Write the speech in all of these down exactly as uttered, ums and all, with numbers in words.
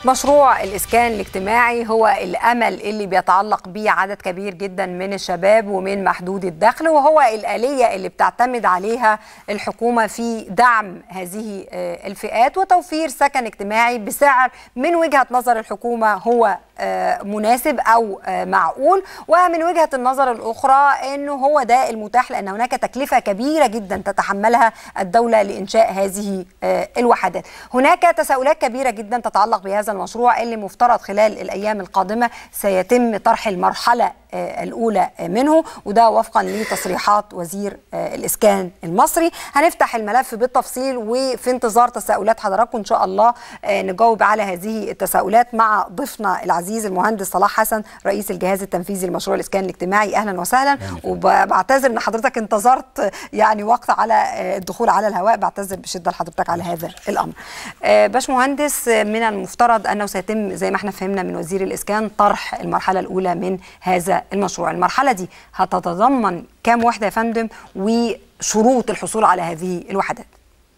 مشروع الإسكان الاجتماعي هو الأمل اللي بيتعلق بيه عدد كبير جدا من الشباب ومن محدود الدخل، وهو الآلية اللي بتعتمد عليها الحكومة في دعم هذه الفئات وتوفير سكن اجتماعي بسعر من وجهة نظر الحكومة هو مناسب أو معقول، ومن وجهة النظر الأخرى أنه هو ده المتاح لأن هناك تكلفة كبيرة جدا تتحملها الدولة لإنشاء هذه الوحدات. هناك تساؤلات كبيرة جدا تتعلق بهذا المشروع اللي مفترض خلال الأيام القادمة سيتم طرح المرحلة الأولى منه، وده وفقا لتصريحات وزير الإسكان المصري. هنفتح الملف بالتفصيل وفي انتظار تساؤلات حضراتكم إن شاء الله نجاوب على هذه التساؤلات مع ضيفنا العزيز المهندس صلاح حسن رئيس الجهاز التنفيذي لمشروع الإسكان الاجتماعي. أهلا وسهلا، وبعتذر إن حضرتك انتظرت يعني وقت على الدخول على الهواء، بعتذر بشدة لحضرتك على هذا الأمر. باشمهندس، من المفترض أنه سيتم زي ما احنا فهمنا من وزير الإسكان طرح المرحلة الأولى من هذا المشروع. المرحلة دي هتتضمن كام وحدة يا فندم وشروط الحصول على هذه الوحدات؟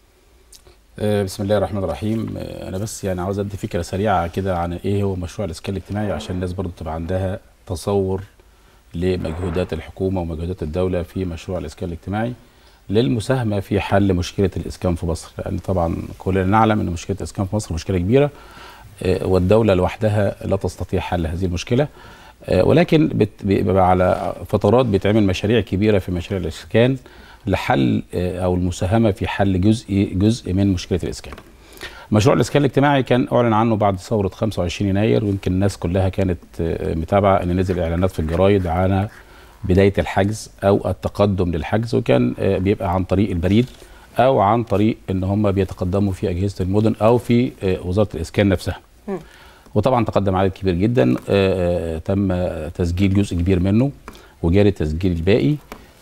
بسم الله الرحمن الرحيم. أنا بس يعني عاوز أدي فكرة سريعة كده عن إيه هو مشروع الإسكان الاجتماعي عشان الناس برضو تبقى عندها تصور لمجهودات الحكومة ومجهودات الدولة في مشروع الإسكان الاجتماعي للمساهمة في حل مشكلة الإسكان في مصر، لأن طبعا كلنا نعلم أن مشكلة الإسكان في مصر مشكلة كبيرة والدولة لوحدها لا تستطيع حل هذه المشكلة، ولكن بيبقى على فترات بيتعمل مشاريع كبيرة في مشاريع الإسكان لحل أو المساهمة في حل جزء جزء من مشكلة الإسكان. مشروع الإسكان الاجتماعي كان أعلن عنه بعد ثورة خمسة وعشرين يناير، ويمكن الناس كلها كانت متابعة أن نزل إعلانات في الجرايد عن بداية الحجز أو التقدم للحجز، وكان بيبقى عن طريق البريد أو عن طريق أن هم بيتقدموا في أجهزة المدن أو في وزارة الإسكان نفسها. م. وطبعا تقدم عدد كبير جدا، تم تسجيل جزء كبير منه وجاري تسجيل الباقي،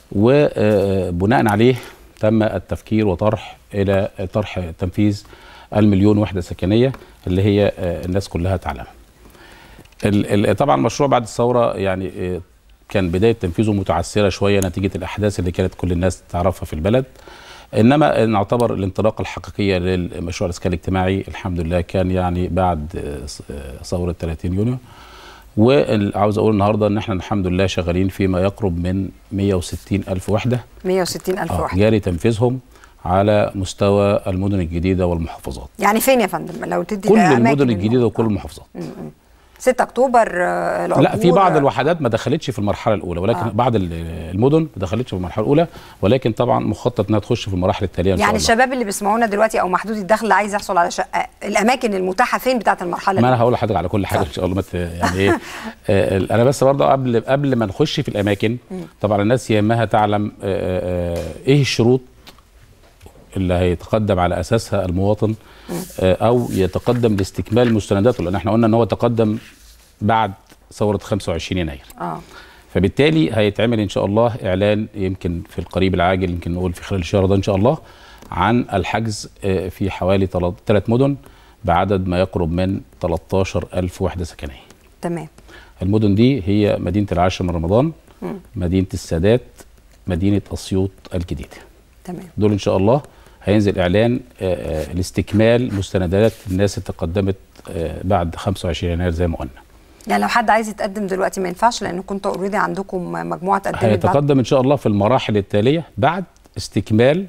وبناء عليه تم التفكير وطرح الى طرح تنفيذ المليون وحده سكنيه اللي هي الناس كلها تعلمها. طبعا المشروع بعد الثوره يعني كان بدايه تنفيذه متعثره شويه نتيجه الاحداث اللي كانت كل الناس تعرفها في البلد، انما نعتبر الانطلاقه الحقيقيه للمشروع الاسكان الاجتماعي الحمد لله كان يعني بعد ثوره ثلاثين يونيو. وعاوز اقول النهارده ان احنا الحمد لله شغالين فيما يقرب من مئة وستين ألف وحده مئة وستين ألف وحده جاري تنفيذهم على مستوى المدن الجديده والمحافظات. يعني فين يا فندم لو تدي كل المدن الجديده وكل المحافظات؟ ستة أكتوبر العبور. لا، في بعض الوحدات ما دخلتش في المرحله الاولى، ولكن آه. بعض المدن ما دخلتش في المرحله الاولى، ولكن طبعا مخطط انها تخش في المراحل التاليه ان شاء يعني الله. الشباب اللي بيسمعونا دلوقتي او محدود الدخل اللي عايز يحصل على شقه، الاماكن المتاحه فين بتاعه المرحله؟ ما انا هقول لحضرتك على كل حاجه ان شاء الله. يعني ايه انا بس برضه قبل قبل ما نخش في الاماكن، طبعا الناس يهمها تعلم ايه الشروط اللي هيتقدم على اساسها المواطن او يتقدم لاستكمال مستنداته، لان احنا قلنا ان هو تقدم بعد ثورة خمسة وعشرين يناير. اه فبالتالي هيتعمل ان شاء الله اعلان يمكن في القريب العاجل، يمكن نقول في خلال الشهر ده ان شاء الله، عن الحجز في حوالي ثلاث مدن بعدد ما يقرب من ثلاثة عشر ألف وحده سكنيه. تمام. المدن دي هي مدينه العاشر من رمضان، م. مدينه السادات، مدينه اسيوط الجديده. تمام. دول ان شاء الله هينزل اعلان لاستكمال مستندات الناس اللي تقدمت بعد خمسة وعشرين يناير زي ما قلنا. يعني لو حد عايز يتقدم دلوقتي ما ينفعش لانه كنتوا اوريدي عندكم مجموعه تقدمت؟ هيتقدم ان شاء الله في المراحل التاليه بعد استكمال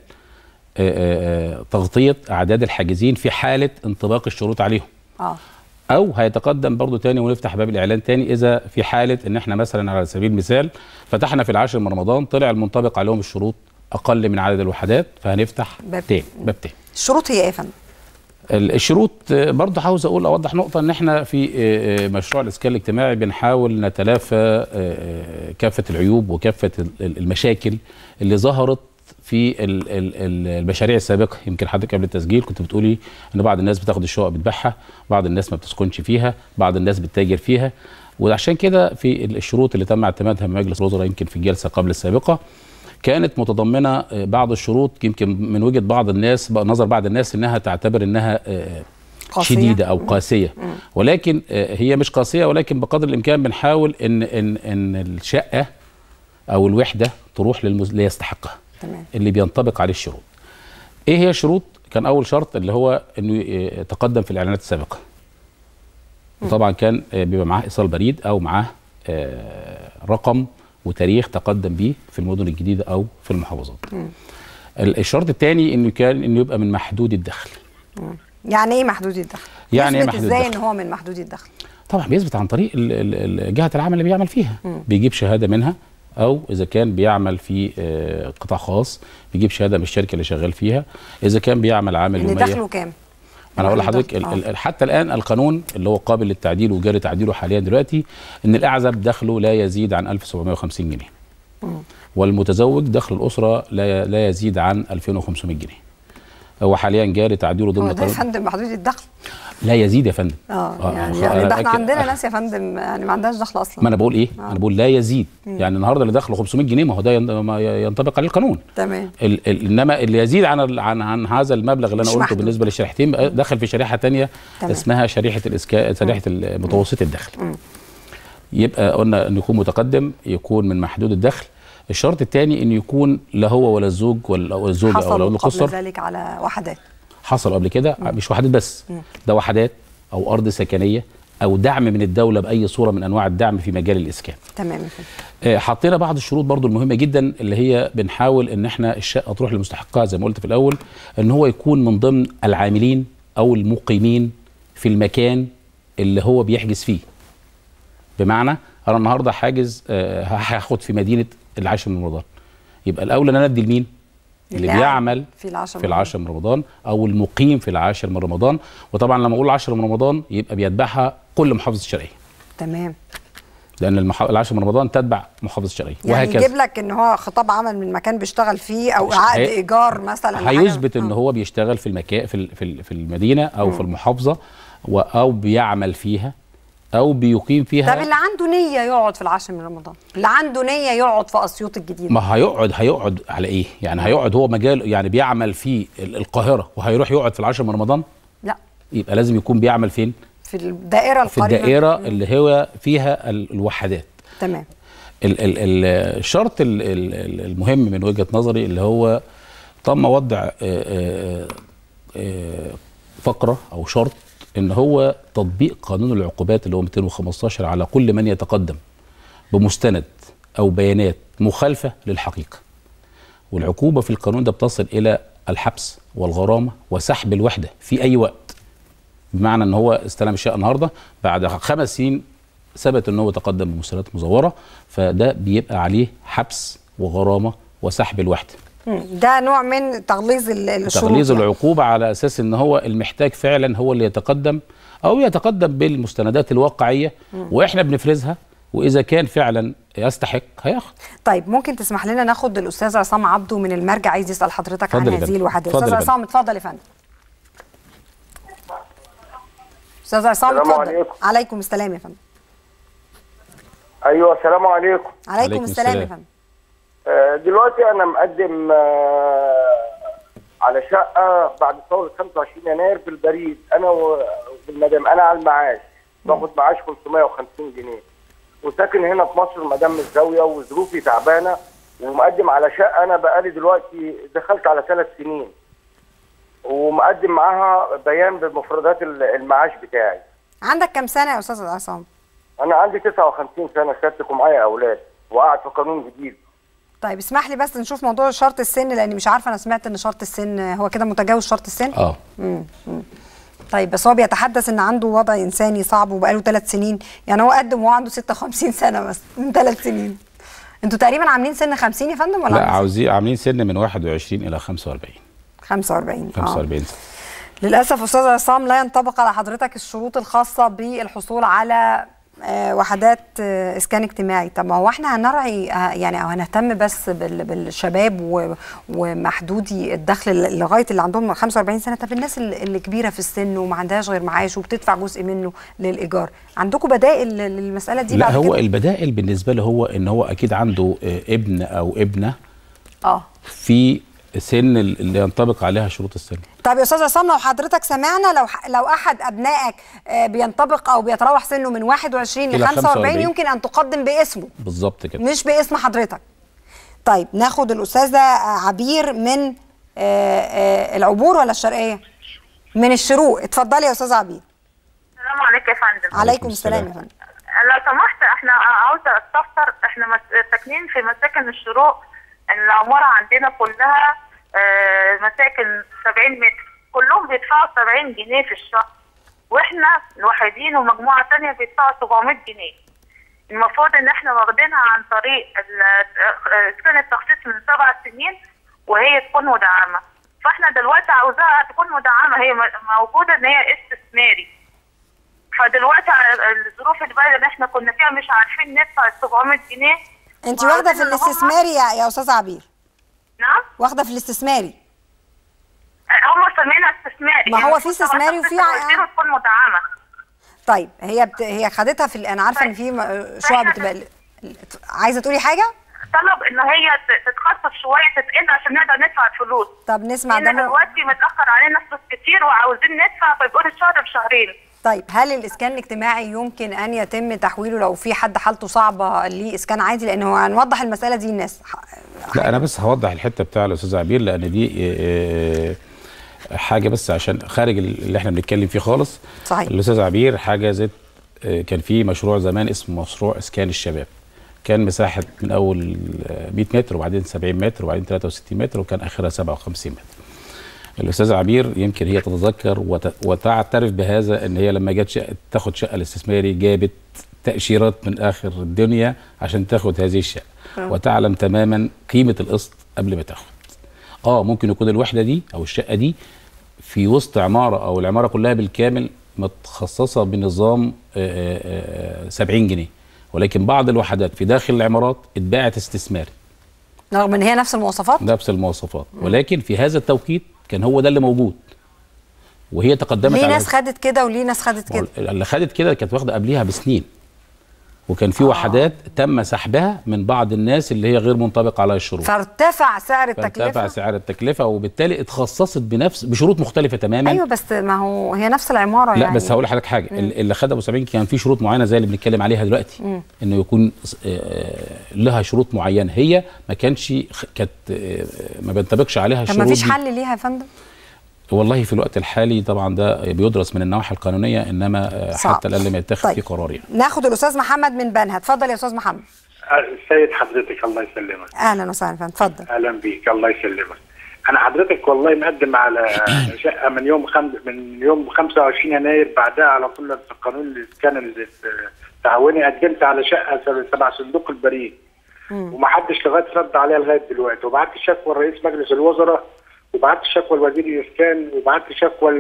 آآ آآ تغطيه اعداد الحاجزين في حاله انطباق الشروط عليهم. اه او هيتقدم برضو تاني ونفتح باب الاعلان تاني اذا في حاله ان احنا مثلا على سبيل المثال فتحنا في العاشر من رمضان طلع المنطبق عليهم الشروط اقل من عدد الوحدات، فهنفتح باب تاني باب تاني. الشروط هي ايه يا فندم؟ الشروط برضه عاوز اقول اوضح نقطه ان احنا في مشروع الاسكان الاجتماعي بنحاول نتلافى كافه العيوب وكافه المشاكل اللي ظهرت في المشاريع السابقه. يمكن حضرتك قبل التسجيل كنت بتقولي ان بعض الناس بتاخد الشقق بتبيعها، بعض الناس ما بتسكنش فيها، بعض الناس بتتاجر فيها، وعشان كده في الشروط اللي تم اعتمادها من مجلس الوزراء يمكن في الجلسه قبل السابقه كانت متضمنه بعض الشروط يمكن من وجهه بعض الناس نظر بعض الناس انها تعتبر انها قاسية. شديده او قاسيه، ولكن هي مش قاسيه، ولكن بقدر الامكان بنحاول ان ان ان الشقه او الوحده تروح للي يستحقها. تمام. اللي بينطبق عليه الشروط. ايه هي الشروط؟ كان اول شرط اللي هو انه يتقدم في الاعلانات السابقه. وطبعا كان بيبقى معاه ايصال بريد او معاه رقم وتاريخ تقدم بيه في المدن الجديده او في المحافظات. م. الشرط الثاني انه كان انه يبقى من محدود الدخل. م. يعني ايه محدود الدخل؟ يعني ايه محدود الدخل؟ ازاي ان هو من محدود الدخل؟ طبعا بيثبت عن طريق جهه العمل اللي بيعمل فيها. م. بيجيب شهاده منها، او اذا كان بيعمل في قطاع خاص بيجيب شهاده من الشركه اللي شغال فيها، اذا كان بيعمل عامل يوميه. دخله كام؟ انا اقول لحضرتك آه. حتى الان القانون اللي هو قابل للتعديل وجاري تعديله حاليا دلوقتي ان الاعزب دخله لا يزيد عن ألف وسبعمائة وخمسين جنيه. م. والمتزوج دخل الاسره لا لا يزيد عن ألفين وخمسمائة جنيه. هو حاليا جاري تعديله ضمن قانون. هو ده يا فندم محدود الدخل؟ لا يزيد يا فندم. اه يعني, يعني ده احنا عندنا ناس يا فندم يعني ما عندهاش دخل اصلا. ما انا بقول ايه؟ آه. انا بقول لا يزيد. مم. يعني النهارده اللي دخله خمسمائة جنيه ما هو ده ينطبق عليه القانون. تمام. ال ال انما اللي يزيد عن عن عن هذا المبلغ اللي انا قلته محدود. بالنسبه للشريحتين دخل في شريحه ثانيه اسمها شريحه الاسكان، شريحه متوسط الدخل. مم. يبقى قلنا انه يكون متقدم، يكون من محدود الدخل. الشرط الثاني انه يكون لا هو ولا الزوج ولا الزوجه او حصل القصر قبل ذلك على وحدات. حصل قبل كده، مش وحدات بس، مم. ده وحدات او ارض سكنيه او دعم من الدوله باي صوره من انواع الدعم في مجال الاسكان. تمام. آه حطينا بعض الشروط برضو المهمه جدا اللي هي بنحاول ان احنا الشقه تروح لمستحقها زي ما قلت في الاول، ان هو يكون من ضمن العاملين او المقيمين في المكان اللي هو بيحجز فيه. بمعنى انا النهارده حاجز آه هاخد في مدينه العاشر من رمضان، يبقى الاولى ان انا ادي لمين؟ اللي بيعمل في العاشر في العاشر من رمضان او المقيم في العاشر من رمضان. وطبعا لما اقول العاشر من رمضان يبقى بيتبعها كل محافظه الشرقيه. تمام. لان المح... العاشر من رمضان تتبع محافظه الشرقيه يعني وهكذا. يجيب لك ان هو خطاب عمل من مكان بيشتغل فيه او عقد هي... ايجار مثلا، هيثبت ان هو بيشتغل في المكان في في, في المدينه او م. في المحافظه و... او بيعمل فيها او بيقيم فيها. طب اللي عنده نيه يقعد في العاشر من رمضان، اللي عنده نيه يقعد في اسيوط الجديده، ما هيقعد هيقعد على ايه؟ يعني هيقعد هو مجال يعني بيعمل في القاهره وهيروح يقعد في العاشر من رمضان؟ لا، يبقى لازم يكون بيعمل فين؟ في الدائره القريبه، في الدائره اللي هو فيها الوحدات. تمام. ال ال ال الشرط المهم من وجهه نظري اللي هو تم وضع فقره او شرط ان هو تطبيق قانون العقوبات اللي هو مئتين وخمستاشر على كل من يتقدم بمستند او بيانات مخالفه للحقيقه. والعقوبه في القانون ده بتصل الى الحبس والغرامه وسحب الوحده في اي وقت. بمعنى ان هو استلم الشقه النهارده، بعد خمس سنين ثبت ان هو تقدم بمستندات مزوره، فده بيبقى عليه حبس وغرامه وسحب الوحده. ده نوع من تغليظ الشروط، تغليظ العقوبه على اساس ان هو المحتاج فعلا هو اللي يتقدم او يتقدم بالمستندات الواقعيه مم. واحنا بنفرزها، واذا كان فعلا يستحق هياخد. طيب ممكن تسمح لنا ناخد الاستاذ عصام عبده من المرجع، عايز يسال حضرتك عن هذه الوحدات. استاذ عصام اتفضل يا فندم. استاذ عصام اتفضل. عليكم. عليكم السلام يا فندم. ايوه السلام عليكم. عليكم, عليكم السلام, السلام يا فندم. دلوقتي انا مقدم على شقه بعد ثوره خمسة وعشرين يناير بالبريد، انا والمدام، انا على المعاش باخد معاش خمسمائة وخمسين جنيه، وساكن هنا في مصر مدام الزاويه وظروفي تعبانه، ومقدم على شقه انا بقالي دلوقتي دخلت على ثلاث سنين، ومقدم معاها بيان بمفردات المعاش بتاعي. عندك كم سنه يا استاذ عصام؟ انا عندي تسعة وخمسين سنه سيادتك، ومعايا اولاد وقاعد في قانون جديد. طيب اسمح لي بس نشوف موضوع شرط السن، لاني مش عارفه، انا سمعت ان شرط السن هو كده متجاوز شرط السن. اه امم طيب بس هو بيتحدث ان عنده وضع انساني صعب وبقاله ثلاث سنين، يعني هو قدم وهو عنده ستة وخمسين سنه بس من ثلاث سنين. انتوا تقريبا عاملين سن خمسين يا فندم ولا؟ لا عاوزين عاملين سن من واحد وعشرين الى خمسة وأربعين. خمسة وأربعين خمسة وأربعين سنه. للاسف استاذ عصام لا ينطبق على حضرتك الشروط الخاصه بالحصول على آه وحدات آه اسكان اجتماعي. طب ما هو احنا هنرعي آه يعني او هنهتم بس بالشباب ومحدودي الدخل لغايه اللي عندهم خمسة وأربعين سنه. طب الناس اللي كبيره في السن وما عندهاش غير معاش وبتدفع جزء منه للايجار، عندكم بدائل للمساله دي؟ لا بعد هو كده؟ البدائل بالنسبه له هو ان هو اكيد عنده ابن او ابنه اه في سن اللي ينطبق عليها شروط السن. طيب يا استاذ عصام، لو حضرتك سمعنا، لو لو احد ابنائك بينطبق او بيتراوح سنه من واحد وعشرين ل خمسة وأربعين يمكن ان تقدم باسمه. بالظبط كده، مش باسم حضرتك. طيب ناخد الاستاذه عبير من العبور ولا الشرقيه؟ من الشروق. اتفضلي يا استاذه عبير. السلام السلام عليكم يا فندم. عليكم السلام يا فندم. لو سمحت احنا عاوزه استفسر، احنا ساكنين في مساكن الشروق، العماره عندنا كلها اه مساكن سبعين متر، كلهم بيدفعوا سبعين جنيه في الشهر، واحنا الوحيدين ومجموعه ثانيه بيدفعوا سبعمية جنيه. المفروض ان احنا واخدينها عن طريق اسكان التخصيص من سبع سنين وهي تكون مدعمه، فاحنا دلوقتي عاوزاها تكون مدعمه، هي موجوده ان هي استثماري. فدلوقتي الظروف البلد اللي احنا كنا فيها مش عارفين ندفع ال سبعمية جنيه. انت واخده في الاستثماري يا, يا استاذ عبير؟ نعم واخده في الاستثماري. هم سمينا استثماري، ما هو في استثماري وفي ع... تكون مدعمه. طيب هي بت... هي خدتها في، انا عارفه طيب. ان في شقق بتبقى عايزه تقولي حاجه؟ طلب ان هي تتخصص شويه تتقل عشان نقدر ندفع الفلوس. طب نسمع ده. دلوقتي متاخر علينا فلوس كتير وعاوزين ندفع، فبيقولوا الشهر بشهرين. طيب هل الاسكان الاجتماعي يمكن ان يتم تحويله لو في حد حالته صعبه لاسكان عادي؟ لانه هنوضح المساله دي الناس. لا انا بس هوضح الحته بتاع الاستاذ عبير، لان دي حاجه بس عشان خارج اللي احنا بنتكلم فيه خالص. صحيح. الاستاذ عبير حاجه زي كان في مشروع زمان اسمه مشروع اسكان الشباب، كان مساحه من اول مية متر وبعدين سبعين متر وبعدين ثلاثة وستين متر وكان اخرها سبعة وخمسين متر. الاستاذه عبير يمكن هي تتذكر وتعترف بهذا، ان هي لما جت شقه تاخد شقه الاستثماري جابت تاشيرات من اخر الدنيا عشان تاخد هذه الشقه، وتعلم تماما قيمه القسط قبل ما تاخد. اه ممكن يكون الوحده دي او الشقه دي في وسط عماره او العماره كلها بالكامل متخصصه بنظام سبعين جنيه، ولكن بعض الوحدات في داخل العمارات اتباعت استثماري رغم ان هي نفس المواصفات. نفس المواصفات، ولكن في هذا التوقيت كان هو ده اللي موجود، وهي تقدمت. ليه ناس خدت كده وليه ناس خدت كده؟ اللي خدت كده كانت واخده قبليها بسنين، وكان في آه. وحدات تم سحبها من بعض الناس اللي هي غير منطبق عليها الشروط، فارتفع سعر التكلفه. فارتفع سعر التكلفه وبالتالي اتخصصت بنفس بشروط مختلفه تماما. ايوه بس ما هو هي نفس العماره. لا يعني بس هقول لحضرتك حاجه، مم. اللي خدها ابو سبعين كان في شروط معينه زي اللي بنتكلم عليها دلوقتي، مم. انه يكون لها شروط معينه، هي ما كانش كانت ما بينطبقش عليها الشروط. طب ما فيش حل ليها يا فندم؟ والله في الوقت الحالي طبعا ده بيدرس من النواحي القانونيه، انما صعب. حتى الان لم يتخذ طيب. في قرار يعني. ناخد الاستاذ محمد من بنها، اتفضل يا استاذ محمد. السيد حضرتك الله يسلمك. اهلا وسهلا فندم، اتفضل. اهلا بيك الله يسلمك. انا حضرتك والله مقدم على شقه من يوم خم... من يوم خمسة وعشرين يناير، بعدها على طول في قانون الاسكان التعاوني قدمت على شقه تبع صندوق البريد، ومحدش لغايه رد عليها لغايه دلوقتي، وبعت شكوى لرئيس مجلس الوزراء، وبعت شكوى لوزير الاسكان، وبعت شكوى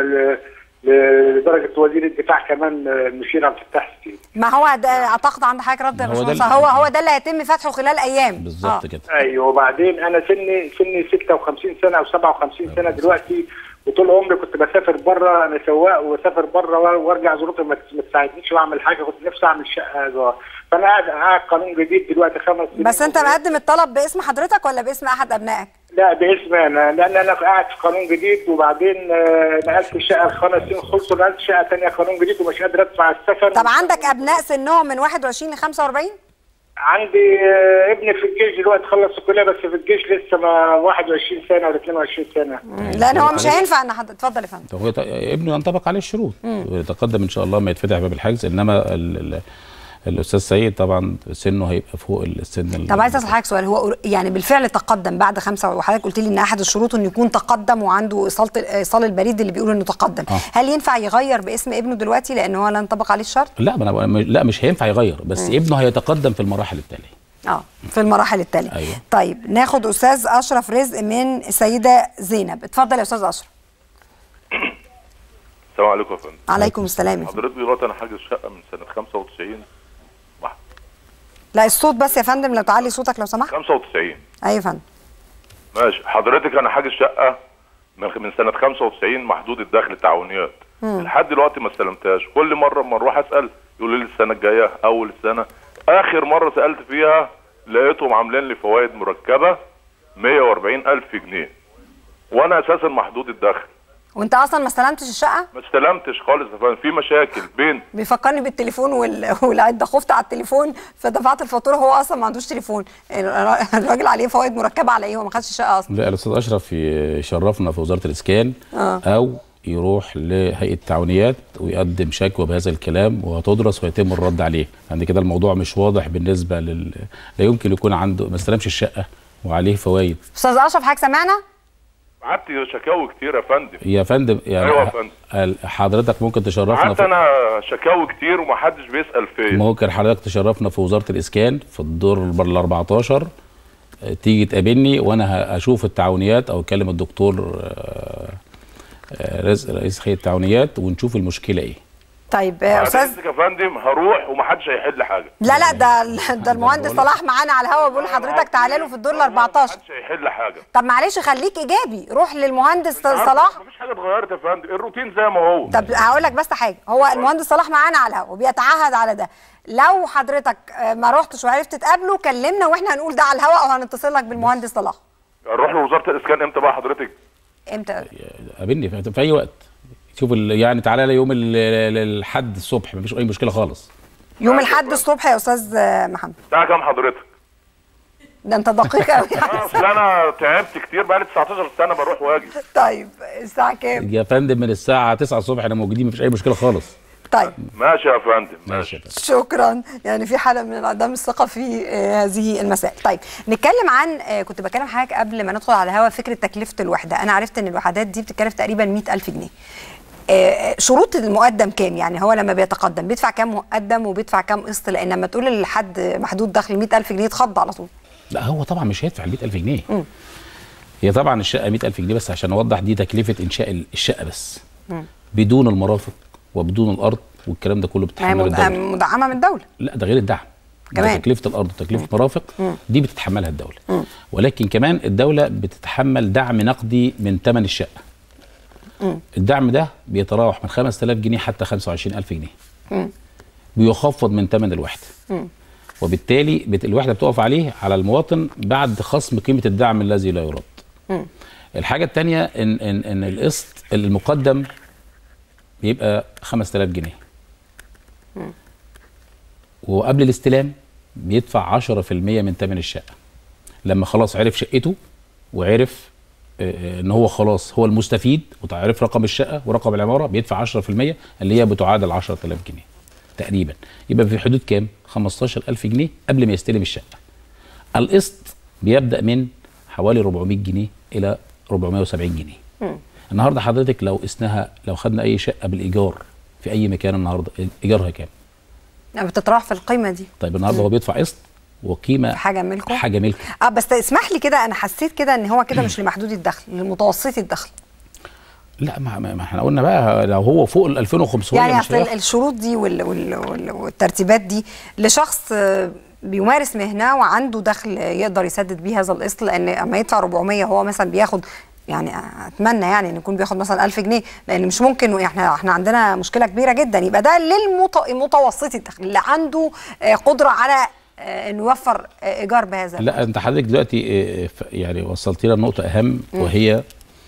لدرجه وزير الدفاع كمان المشير عبد الفتاح السيسي. ما هو ده اعتقد عند حضرتك رد يا باشمهندس، هو هو ده اللي هيتم فتحه خلال ايام بالظبط آه. كده. ايوه. وبعدين انا سني سني ستة وخمسين سنه او سبعة وخمسين سنه دلوقتي، وطول عمري كنت بسافر بره، انا سواق وبسافر بره وارجع ظروفي ما تساعدنيش واعمل حاجه، كنت نفسي اعمل شقه، فانا قاعد قاعد قانون جديد دلوقتي خمس سنين. بس انت مقدم الطلب باسم حضرتك ولا باسم احد ابنائك؟ لا باسمي انا، لان انا قاعد في قانون جديد، وبعدين نقلت الشقه خمس سنين خلصوا، نقلت شقه ثانيه قانون جديد ومش قادر ادفع السكن. طب عندك ابناء سنهم من واحد وعشرين ل خمسة وأربعين؟ عندي ابني في الجيش دلوقتي خلص الكليه، بس في الجيش لسه ما واحد وعشرين سنه ولا اثنين وعشرين سنه. لان هو مش هينفع ان حد. اتفضل يا فندم. هو ابنه ينطبق عليه الشروط ويتقدم ان شاء الله ما يتفتح باب الحجز، انما ال ال الاستاذ سيد طبعا سنه هيبقى فوق السن. طب عايز اسال حضرتك سؤال، هو يعني بالفعل تقدم بعد خمسة، وحضرتك قلت لي ان احد الشروط انه يكون تقدم وعنده ايصال ايصال البريد اللي بيقول انه تقدم، آه. هل ينفع يغير باسم ابنه دلوقتي لان هو لا ينطبق عليه الشرط؟ لا ما أنا لا مش هينفع يغير، بس م. ابنه هيتقدم في المراحل التاليه. اه في المراحل التاليه. أيوة. طيب ناخد استاذ اشرف رزق من السيده زينب، اتفضل يا استاذ اشرف. السلام عليكم يا فندم. عليكم السلام يا فندم. حضرتك دلوقتي انا حاجز شقه من سنه خمسة وتسعين. لا الصوت بس يا فندم، لو تعلي صوتك لو سمحت. خمسة وتسعين. ايوه يا فندم. ماشي. حضرتك انا حاجز شقه من من سنه خمسة وتسعين محدود الدخل التعاونيات، لحد دلوقتي ما استلمتهاش، كل مره اما اروح اسال يقولوا لي السنه الجايه اول السنه. اخر مره سالت فيها لقيتهم عاملين لي فوائد مركبه مية وأربعين ألف جنيه، وانا اساسا محدود الدخل. وانت اصلا ما استلمتش الشقه؟ ما استلمتش خالص، في مشاكل بين بيفكرني بالتليفون وال... والعده، خفت على التليفون فدفعت الفاتوره، هو اصلا ما عندوش تليفون، الراجل عليه فوائد مركبه على ايه؟ هو ما خدش الشقه اصلا. لا الاستاذ اشرف يشرفنا في وزاره الاسكان آه. او يروح لهيئه التعاونيات ويقدم شكوى بهذا الكلام وهتدرس ويتم الرد عليه. عند كده الموضوع مش واضح بالنسبه لل لا يمكن يكون عنده ما استلمش الشقه وعليه فوائد. استاذ اشرف حضرتك سمعنا؟ بعت شكاوي كتير يا فندم. يا فندم يعني ايوه يا فندم. حضرتك ممكن تشرفنا بعت انا شكاوي كتير ومحدش بيسال فيا. ممكن حضرتك تشرفنا في وزاره الاسكان في الدور ال أربعتاشر، تيجي تقابلني وانا اشوف التعاونيات او اكلم الدكتور رئيس هيئه التعاونيات ونشوف المشكله ايه. طيب استاذ يا فندم هروح ومحدش هيحل حاجه. لا لا ده ده المهندس صلاح معانا على الهوا بيقول لحضرتك تعالى له في الدور ال أربعتاشر. محدش هيحل حاجه. طب معلش خليك ايجابي، روح للمهندس صلاح. مفيش حاجه اتغيرت يا فندم، الروتين زي ما هو. طب هقول لك بس حاجه، هو المهندس صلاح معانا على الهوا وبيتعهد على ده، لو حضرتك ما رحتش وعرفت تقابله كلمنا واحنا هنقول ده على الهوا او هنتصل لك بالمهندس صلاح. نروح لوزاره الاسكان امتى بقى حضرتك؟ امتى؟ قابلني في اي وقت. شوف يعني تعالى لي يوم الاحد الصبح مفيش اي مشكله خالص. يوم الاحد الصبح يا استاذ محمد. الساعه كام حضرتك؟ ده انت دقيق قوي. اصل انا تعبت كتير بقالي تسعتاشر سنه بروح واجي. طيب الساعه كام؟ يا فندم من الساعه تسعة الصبح احنا موجودين مفيش اي مشكله خالص. طيب ماشي يا فندم ماشي. شكرا. يعني في حاله من انعدام الثقه في هذه المسائل. طيب نتكلم عن كنت بكلم حضرتك قبل ما ندخل على الهوا فكره تكلفه الوحده. انا عرفت ان الوحدات دي بتتكلف تقريبا مئة ألف جنيه. شروط المقدم كام؟ يعني هو لما بيتقدم بيدفع كام مقدم وبيدفع كام قسط؟ لان لما تقول لحد محدود دخل مئة ألف جنيه يتخض على طول. لا هو طبعا مش هيدفع مئة ألف جنيه. م. هي طبعا الشقه مئة ألف جنيه بس عشان اوضح دي تكلفه انشاء الشقه بس. م. بدون المرافق وبدون الارض والكلام ده كله بتتحمل الدوله. مدعمه من الدوله. لا ده غير الدعم. كمان تكلفه الارض وتكلفه المرافق دي بتتحملها الدوله. م. ولكن كمان الدوله بتتحمل دعم نقدي من ثمن الشقه. م. الدعم ده بيتراوح من خمسة آلاف جنيه حتى خمسة وعشرين ألف جنيه. م. بيخفض من ثمن الوحده. م. وبالتالي بت... الوحده بتقف عليه على المواطن بعد خصم قيمه الدعم الذي لا يرد. م. الحاجه الثانيه ان ان ان القسط المقدم بيبقى خمسة آلاف جنيه. م. وقبل الاستلام بيدفع عشرة في المية من ثمن الشقه. لما خلاص عرف شقته وعرف ان هو خلاص هو المستفيد وتعرف رقم الشقه ورقم العماره بيدفع عشرة في المية اللي هي بتعادل عشرة آلاف جنيه تقريبا. يبقى في حدود كام؟ خمستاشر ألف جنيه قبل ما يستلم الشقه. القسط بيبدا من حوالي أربعمئة جنيه الى أربعمئة وسبعين جنيه. م. النهارده حضرتك لو قسناها لو خدنا اي شقه بالايجار في اي مكان النهارده ايجارها كام؟ يعني بتتراوح في القيمه دي. طيب النهارده هو بيدفع قسط وقيمه حاجه ملكه حاجه ملكه اه بس اسمح لي كده، انا حسيت كده ان هو كده مش لمحدود الدخل، لمتوسطي الدخل. لا ما, ما احنا قلنا بقى لو هو فوق ال ألفين وخمسمئة يعني اصل الشروط دي وال وال وال والترتيبات دي لشخص بيمارس مهنه وعنده دخل يقدر يسدد بيه هذا القسط، لان اما يدفع أربعمئة هو مثلا بياخد يعني اتمنى يعني ان يكون بياخد مثلا ألف جنيه، لان مش ممكن احنا احنا عندنا مشكله كبيره جدا. يبقى ده للمتوسطي الدخل اللي عنده قدره على انه يوفر ايجار بهذا. لا انت حضرتك دلوقتي يعني وصلتينا لنقطه اهم وهي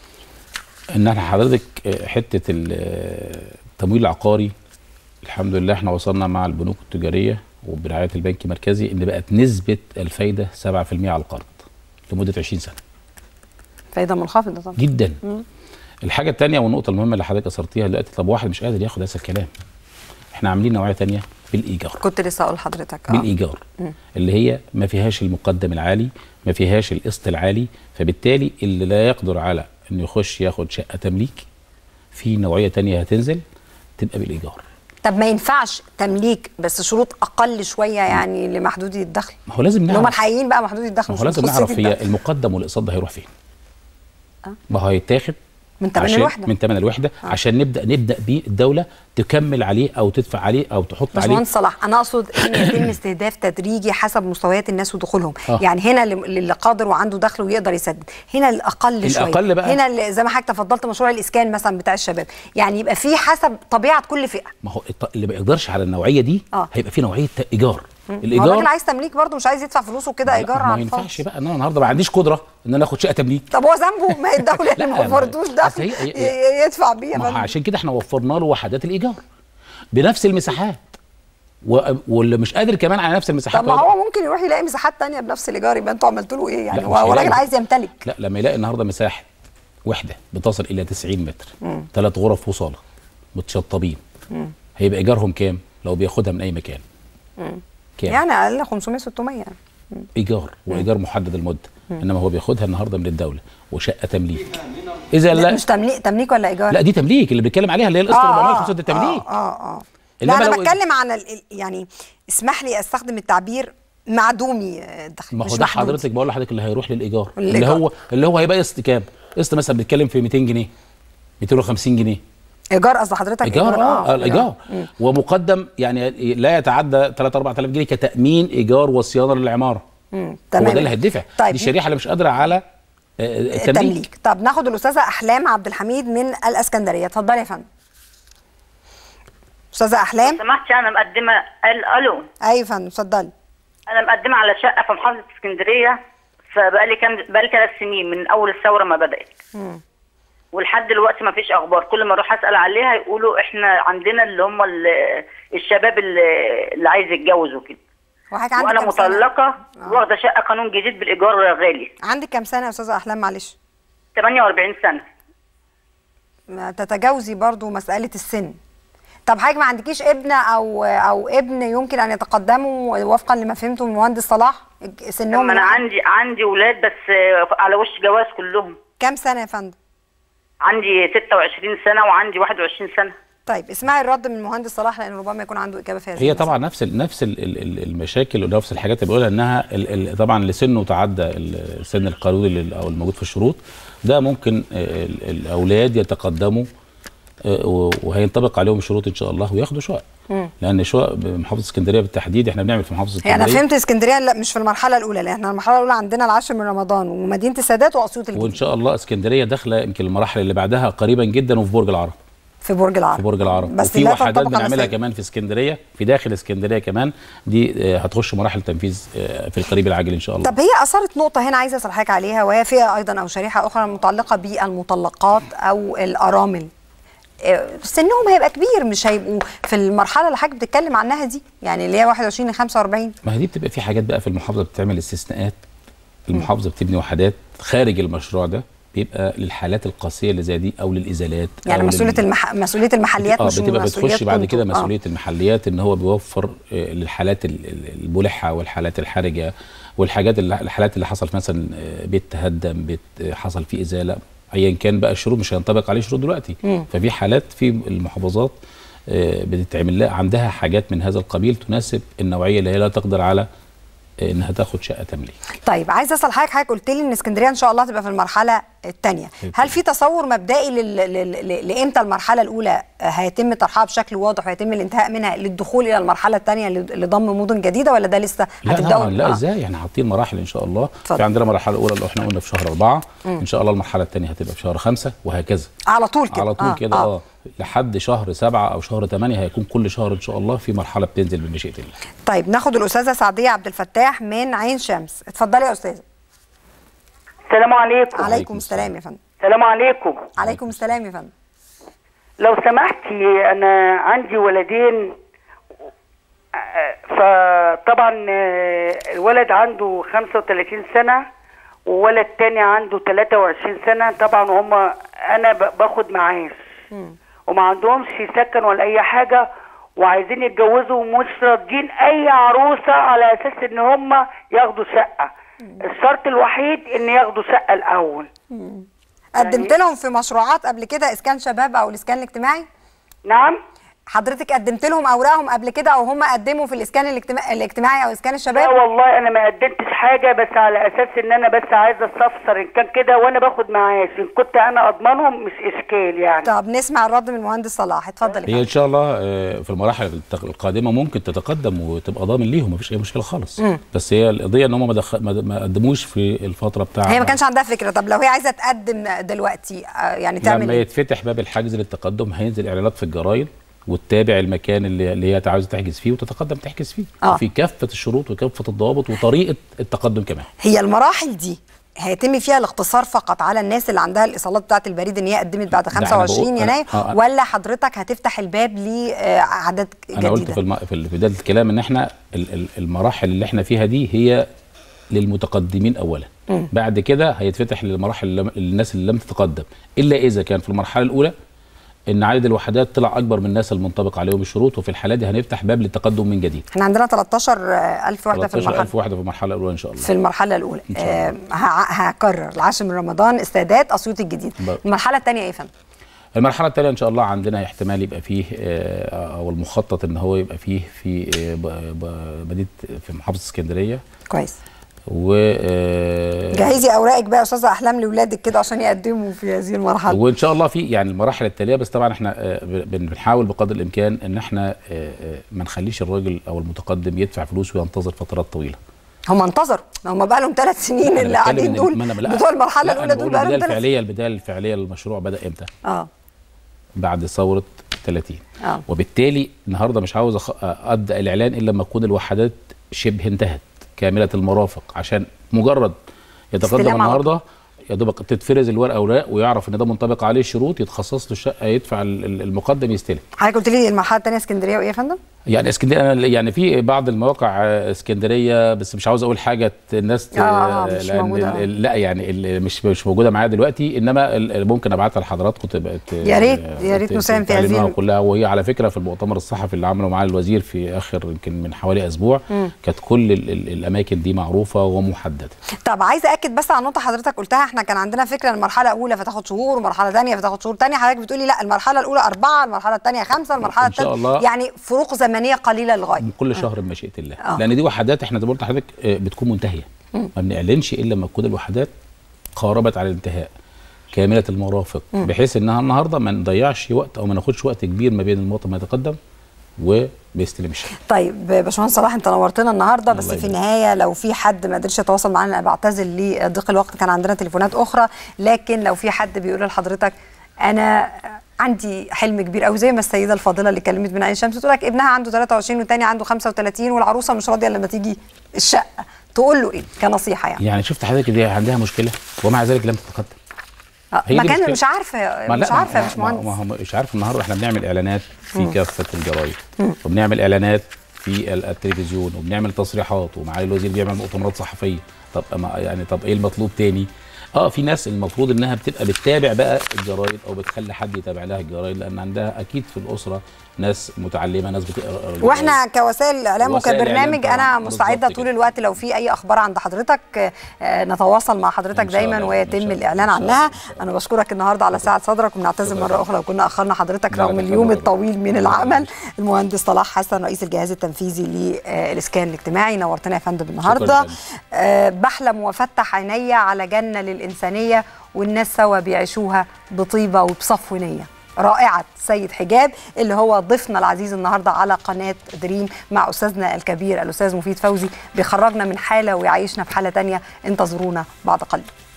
ان احنا حضرتك حته التمويل العقاري الحمد لله احنا وصلنا مع البنوك التجاريه وبرعايه البنك المركزي ان بقت نسبه الفايده سبعة في المئة على القرض لمده عشرين سنه. فايده منخفضه طبعا جدا. مم. الحاجه الثانيه والنقطه المهمه اللي حضرتك اثرتيها دلوقتي، طب واحد مش قادر ياخد هذا الكلام، احنا عاملين نوعيه ثانيه بالايجار. كنت لسه اقول لحضرتك اه بالايجار مم. اللي هي ما فيهاش المقدم العالي، ما فيهاش القسط العالي، فبالتالي اللي لا يقدر على انه يخش ياخد شقه تمليك في نوعيه ثانيه هتنزل تبقى بالايجار. طب ما ينفعش تمليك بس شروط اقل شويه يعني لمحدودي الدخل؟ ما هو لازم نعرف هم الحقيقيين بقى محدودي الدخل. ما هو لازم نعرف هي المقدم والاقساط ده هيروح فين؟ أه؟ ما هو هيتاخد من ثمن الوحده من ثمن الوحده أه؟ عشان نبدا نبدا بيه الدوله تكمل عليه او تدفع عليه او تحط عليه. باشمهندس صلاح انا اقصد ان يتم استهداف تدريجي حسب مستويات الناس ودخولهم. أه؟ يعني هنا اللي قادر وعنده دخل ويقدر يسدد، هنا الاقل شويه، الاقل بقى هنا اللي زي ما حضرتك تفضلت مشروع الاسكان مثلا بتاع الشباب، يعني يبقى في حسب طبيعه كل فئه. ما هو اللي ما يقدرش على النوعيه دي أه؟ هيبقى في نوعيه ايجار. الايجار الراجل عايز تمليك برضه مش عايز يدفع فلوسه كده ايجار على الفاضي. ما ينفعش بقى ان انا النهارده ما عنديش قدره ان انا اخد شقه تمليك. طب هو ذنبه؟ ما هي الدوله اللي ما وفرتوش دخل يدفع بيها. ما عشان كده احنا وفرنا له وحدات الايجار بنفس المساحات واللي مش قادر كمان على نفس المساحات. طب ما هو ممكن يروح يلاقي مساحات ثانيه بنفس الايجار، يبقى انتوا عملتوا له ايه يعني؟ هو راجل عايز يمتلك. لا لما يلاقي النهارده مساحه وحده بتصل الى تسعين متر، ثلاث غرف وصاله متشطبين، هيبقى ايجارهم كام لو بياخدها من اي مكان؟ كام؟ يعني اقل خمسمية ستمية يعني ايجار، وايجار محدد المده. انما هو بياخدها النهارده من الدوله وشقه تمليك. اذا لا, لا مش تمليك، تمليك ولا ايجار؟ لا دي تمليك اللي بنتكلم عليها اللي هي القسط أربعمية وخمسة وستين ده تمليك. اه اه لا انا بتكلم عن ال... يعني اسمح لي استخدم التعبير معدومي الدخل. ما هو ده حضرتك بقول لحضرتك اللي هيروح للايجار، اللي هو اللي هو هيبقى قسط كام؟ قسط مثلا بنتكلم في مئتين جنيه مئتين وخمسين جنيه ايجار. قصد حضرتك ايجار؟ اه, آه الايجار ومقدم يعني لا يتعدى ثلاثة أربعة آلاف جنيه كتامين ايجار وصيانه للعماره. امم تمام، هو ده اللي هيدفع. طيب دي الشريحه اللي مش قادره على التمليك. التمليك. طب ناخد الاستاذه احلام عبد الحميد من الاسكندريه، اتفضلي يا فندم. استاذه احلام لو سمحتي انا مقدمه. الو ايوه يا فندم اتفضلي. انا مقدمه على شقه في محافظه اسكندريه، فبقالي كام بقالي ثلاث سنين من اول الثوره ما بدات. امم ولحد دلوقتي ما فيش اخبار. كل ما اروح اسال عليها يقولوا احنا عندنا اللي هم الشباب اللي, اللي عايز يتجوز وكده. وانا مطلقه واخده شقه قانون جديد بالايجار غالي. عندك كام سنه يا استاذه احلام معلش؟ ثمانية وأربعين سنه. ما تتجاوزي برضو مساله السن. طب حضرتك ما عندكيش ابن او او ابن يمكن ان يتقدموا وفقا لما فهمته من المهندس صلاح سنهم؟ انا عندي عندي اولاد بس على وش جواز كلهم. كام سنه يا فندم؟ عندي ستة وعشرين سنه وعندي واحد وعشرين سنه. طيب اسمعي الرد من المهندس صلاح لان ربما يكون عنده اجابه في هذه. هي طبعا نفس ال نفس ال المشاكل ونفس الحاجات اللي بيقولها انها ال ال طبعا لسنه تعدى السن القانوني او الموجود في الشروط ده ممكن الاولاد يتقدموا وهينطبق عليهم الشروط ان شاء الله وياخدوا شقق. لان شقق بمحافظه اسكندريه بالتحديد احنا بنعمل في محافظه اسكندريه. يعني انا فهمت اسكندريه لا مش في المرحله الاولى، لان احنا المرحله الاولى عندنا العاشر من رمضان ومدينه السادات واسيوط الجديد. وان شاء الله اسكندريه داخله يمكن المراحل اللي بعدها قريبا جدا وفي برج العرب. في برج العرب. في برج العرب. بس وفي وحدات بنعملها كمان في اسكندريه في داخل اسكندريه كمان دي هتخش مراحل تنفيذ في القريب العاجل ان شاء الله. طب هي اثرت نقطه هنا عايزه اسال حضرتك عليها وهي فئه ايضا او شريحه اخرى متعلقه بالمطلقات او الارامل. سنهم هيبقى كبير مش هيبقوا في المرحله اللي حضرتك بتتكلم عنها دي، يعني اللي هي واحد وعشرين ل خمسة وأربعين. ما هي دي بتبقى في حاجات بقى في المحافظه بتعمل استثناءات. المحافظه بتبني وحدات خارج المشروع ده بيبقى للحالات القاسيه اللي زي دي او للازالات. يعني مسؤوليه لل... المح... مسؤوليه المحليات. اه مش بتبقى بتخش بعد كده مسؤوليه آه. المحليات ان هو بيوفر للحالات الملحه والحالات الحرجه والحاجات اللي الحالات اللي حصل مثلا بيت تهدم بيت حصل فيه ازاله ايا كان بقى الشروط مش هينطبق عليه شروط دلوقتي. مم. ففي حالات في المحافظات بتتعمل لها عندها حاجات من هذا القبيل تناسب النوعيه اللي هي لا تقدر على انها تاخد شقه تمليك. طيب عايزه اسال حضرتك، حضرتك قلت لي ان اسكندريه ان شاء الله تبقى في المرحله الثانيه، هل في تصور مبدئي لامتى المرحله الاولى هيتم طرحها بشكل واضح ويتم الانتهاء منها للدخول الى المرحله الثانيه لضم مدن جديده ولا ده لسه هتبداوا؟ لا لا ازاي يعني حاطين مراحل ان شاء الله. فضل. في عندنا المرحله الاولى اللي احنا قلنا في شهر أربعة ان شاء الله، المرحله الثانيه هتبقى في شهر خمسة وهكذا على طول كده على طول كده اه, آه. لحد شهر سبعة او شهر ثمانية هيكون كل شهر ان شاء الله في مرحله بتنزل بمشيئه الله. طيب ناخد الاستاذه سعديه عبد الفتاح من عين شمس، اتفضلي يا استاذه. السلام عليكم. عليكم السلام يا فندم. السلام عليكم. عليكم السلام يا فندم. لو سمحتي انا عندي ولدين، فطبعا الولد عنده خمسة وثلاثين سنه وولد تاني عنده ثلاثة وعشرين سنه. طبعا هم انا باخد معاش وما عندهمش سكن ولا اي حاجه وعايزين يتجوزوا ومش راضيين اي عروسه على اساس ان هم ياخدوا شقه. الشرط الوحيد ان ياخدوا شقه الاول. مم. قدمت لهم في مشروعات قبل كده اسكان شباب او الاسكان الاجتماعي؟ نعم. حضرتك قدمت لهم اوراقهم قبل كده او هم قدموا في الاسكان الاجتماعي, الاجتماعي او اسكان الشباب؟ لا والله انا ما قدمتش حاجه، بس على اساس ان انا بس عايزه استفسر ان كان كده وانا باخد معاش ان كنت انا اضمنهم مش اشكال يعني. طب نسمع الرد من المهندس صلاح، اتفضل. هي ان شاء الله في المراحل القادمه ممكن تتقدم وتبقى ضامن ليهم، مفيش اي مشكله خالص. م. بس هي القضيه ان هم ما, دخ... ما قدموش في الفتره بتاعتها. هي ما كانش عندها فكره. طب لو هي عايزه تقدم دلوقتي يعني تعمل لما يتفتح باب الحجز للتقدم هينزل اعلانات في الجرايد وتتابع المكان اللي اللي هي عاوزه تحجز فيه وتتقدم تحجز فيه. آه. في كافه الشروط وكافه الضوابط وطريقه التقدم كمان. هي المراحل دي هيتم فيها الاقتصار فقط على الناس اللي عندها الايصالات بتاعه البريد ان هي قدمت بعد خمسة وعشرين يناير، آه ولا حضرتك هتفتح الباب لعدد جديده؟ انا قلت في الم... في بدايه الكلام ان احنا المراحل اللي احنا فيها دي هي للمتقدمين اولا. م. بعد كده هيتفتح للمراحل للناس اللي لم تتقدم، الا اذا كان في المرحله الاولى ان عدد الوحدات طلع اكبر من الناس المنطبق عليهم الشروط، وفي الحاله دي هنفتح باب للتقدم من جديد. احنا عندنا تلتاشر ألف وحده في المرحله تلتاشر ألف وحده في المرحله الاولى ان شاء الله. في المرحله الاولى ان شاء الله. آه هكرر العاشر من رمضان، السادات، اسيوط الجديد. المرحله الثانيه ايه يا فندم؟ المرحله الثانيه ان شاء الله عندنا احتمال يبقى فيه او المخطط ان هو يبقى فيه في مدينه في محافظه اسكندريه. كويس. و جهزي اوراقك بقى يا استاذه احلام لاولادك كده عشان يقدموا في هذه المرحله. وان شاء الله في يعني المراحل التاليه، بس طبعا احنا بنحاول بقدر الامكان ان احنا ما نخليش الراجل او المتقدم يدفع فلوس وينتظر فترات طويله. هم انتظروا، هم بقى لهم ثلاث سنين اللي قاعدين دول بتوع المرحله الاولى دول بقى لهم البدايه الفعليه البدايه الفعليه للمشروع بدا امتى؟ اه بعد ثوره ثلاثين. اه وبالتالي النهارده مش عاوز ابدا الاعلان الا لما تكون الوحدات شبه انتهت كامله المرافق، عشان مجرد يتقدم النهارده يا دوبك تتفرز الورقه اوراق ويعرف ان ده منطبق عليه الشروط، يتخصص له الشقه، يدفع المقدم، يستلم. حضرتك قلت لي المرحله الثانيه اسكندريه وايه يا فندم؟ يعني اسكندريه يعني في بعض المواقع اسكندريه، بس مش عاوز اقول حاجه الناس آه مش موجودة. لا يعني مش مش موجوده معايا دلوقتي، انما ممكن ابعتها لحضراتكم تبقى يا ريت يا ريت نساهم في هذه كلها. وهي على فكره في المؤتمر الصحفي اللي عمله معالي الوزير في اخر يمكن من حوالي اسبوع م. كانت كل ال ال الاماكن دي معروفه ومحدده. طب عايزه اكد بس على نقطه حضرتك قلتها، احنا كان عندنا فكره المرحله الاولى فتاخد شهور ومرحله ثانيه فتاخد شهور ثانيه، حضرتك بتقولي لا المرحله الاولى اربعه، المرحله الثانيه خمسه، المرحله الثالثه يعني فروق زمنيه قليله للغايه. كل شهر بمشيئه الله. آه. لان دي وحدات احنا زي ما قلت لحضرتك بتكون منتهيه، ما بنعلنش الا لما تكون الوحدات قاربت على الانتهاء كامله المرافق، م. بحيث انها النهارده ما نضيعش وقت او ما ناخدش وقت كبير ما بين المواطن ما يتقدم وبيستلم الشقه. طيب باشمهندس صلاح انت نورتنا النهارده، بس في النهايه لو في حد ما قدرش يتواصل معانا انا بعتذر لضيق الوقت، كان عندنا تليفونات اخرى، لكن لو في حد بيقول لحضرتك انا عندي حلم كبير قوي زي ما السيده الفاضله اللي كلمت من عين شمس تقول لك ابنها عنده ثلاثة وعشرين والثاني عنده خمسة وثلاثين والعروسه مش راضيه لما تيجي الشقه، تقول له ايه كنصيحه يعني؟ يعني شفت حضرتك دي عندها مشكله ومع ذلك لم تتقدم. ما كان مش عارفه مش عارفه يا باشمهندس. ما هو مش عارف. النهارده احنا بنعمل اعلانات في م. كافه الجرايد، وبنعمل اعلانات في التلفزيون، وبنعمل تصريحات، ومعالي الوزير بيعمل مؤتمرات صحفيه. طب يعني طب ايه المطلوب تاني؟ اه في ناس المفروض انها بتبقى بتتابع بقى الجرايد او بتخلي حد يتابع لها الجرايد، لان عندها اكيد في الاسره ناس متعلمه، ناس بتقرا. واحنا كوسائل اعلام وكبرنامج انا مستعده طول الوقت لو في اي اخبار عند حضرتك نتواصل مع حضرتك دايما ويتم الاعلان عنها. انا بشكرك النهارده على ساعه صدرك، وبنعتذر مره اخرى لو كنا اخرنا حضرتك رغم اليوم الطويل من العمل. المهندس صلاح حسن رئيس الجهاز التنفيذي للاسكان الاجتماعي، نورتنا يا فندم النهارده. بحلم وافتح عينيا على جنه للانسانيه والناس سوا بيعيشوها بطيبه وبصفو نيه. رائعة سيد حجاب اللي هو ضيفنا العزيز النهاردة على قناة دريم مع أستاذنا الكبير الأستاذ مفيد فوزي، بيخرجنا من حالة ويعيشنا في حالة تانية. انتظرونا بعد قليل.